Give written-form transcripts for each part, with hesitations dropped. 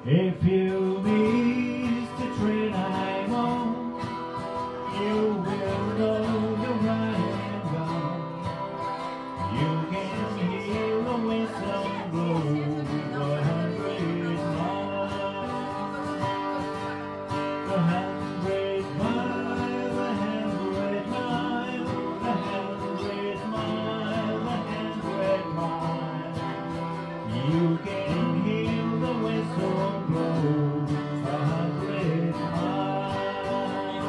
If you miss the train I'm on, you will know the right and wrong. You can hear the whistle blow 100 miles. 100 miles, 100 miles, 100 miles, 100 miles. You can hear the whistle blow 100 miles.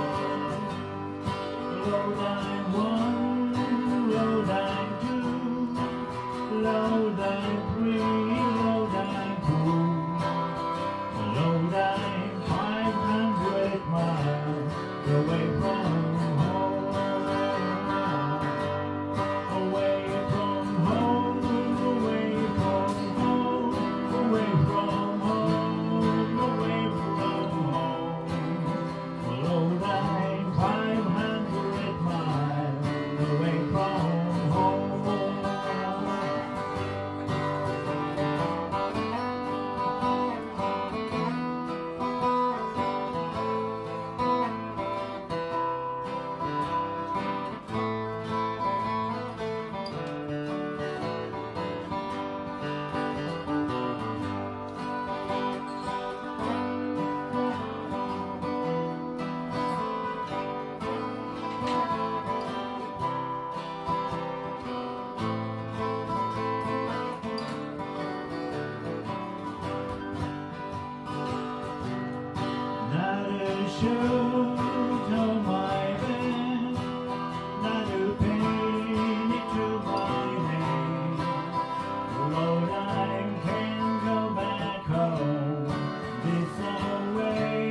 Low line 1, low line 2, low line 3, low line 2, low line 500 miles away from home. Away from home, away from home, away from home, away from home. Low line 500 miles away from home. Not a shirt on my back, not a penny to my name. Lord, I can go back home this away,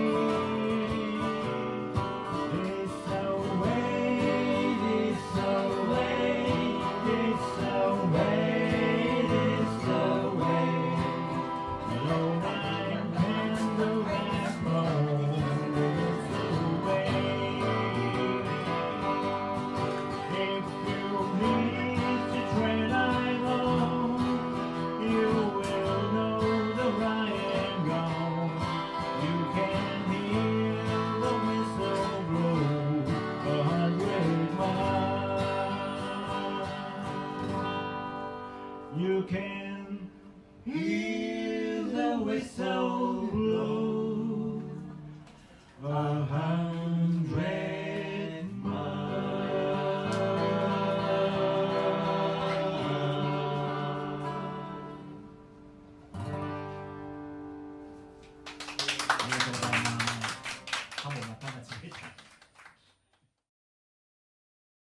this away, this away, this away, this away. Lord, I can go back home this away. If you miss the train I'm on, you will know the right and wrong. You can hear the whistle blow 100 miles. You can hear the whistle blow 100 miles. ありがとうございます。ハモまた立ちました。